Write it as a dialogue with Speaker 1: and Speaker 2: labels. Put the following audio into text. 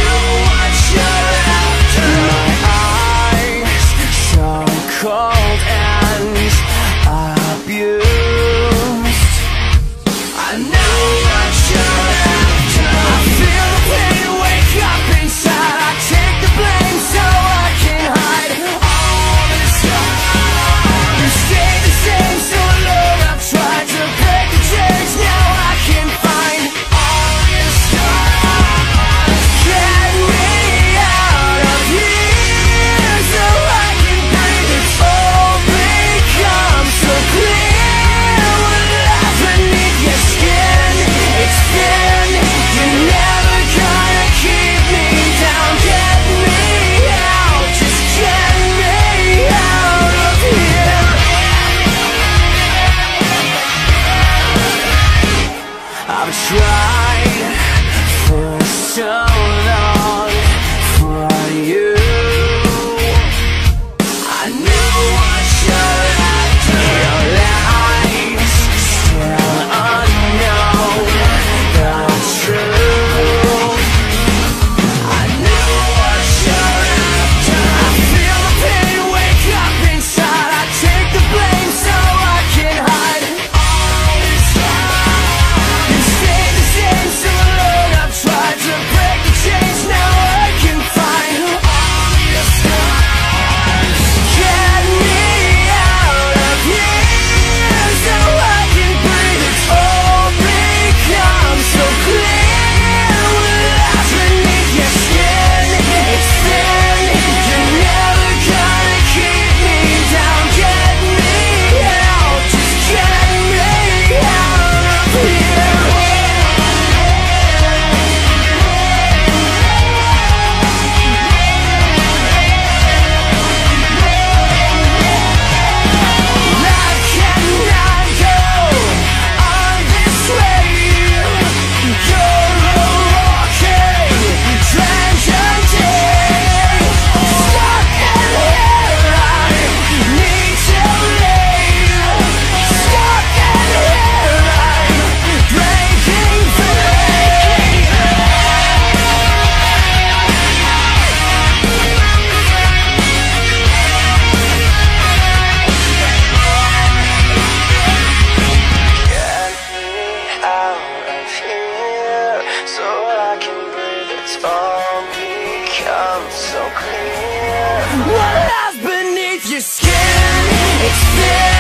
Speaker 1: know what you're after. My eyes so cold and abused. I know what you're after. I feel the pain wake up inside. I take the blame so I can hide all this time. You stay the same so long. I've tried to break the chains. Now I can find all your scars. Get me out of here so I can breathe. It's all become so clear. What lies beneath your skin, it's thin. You're never gonna keep me down. Get me out, just get me out of here. I've tried for so long for you. I know what you're after. Your lies still unknown, the truth. I know what you're after. I feel the pain wake up inside. I take the blame so I can hide all this time. You stay the same so long. I've tried to break the chains. Now I can find all your scars. Get me out of here so I can breathe. It's all become so clear. What lies beneath your skin, it's thin. You're never gonna keep me down. Get me out, just get me out of here. I cannot go on this way. You're a walking tragedy. Stuck in here, I need to leave. Stuck in here, I'm breaking free. Get me out of here so I can breathe. It's all become so clear. What lies beneath your skin? It's thin.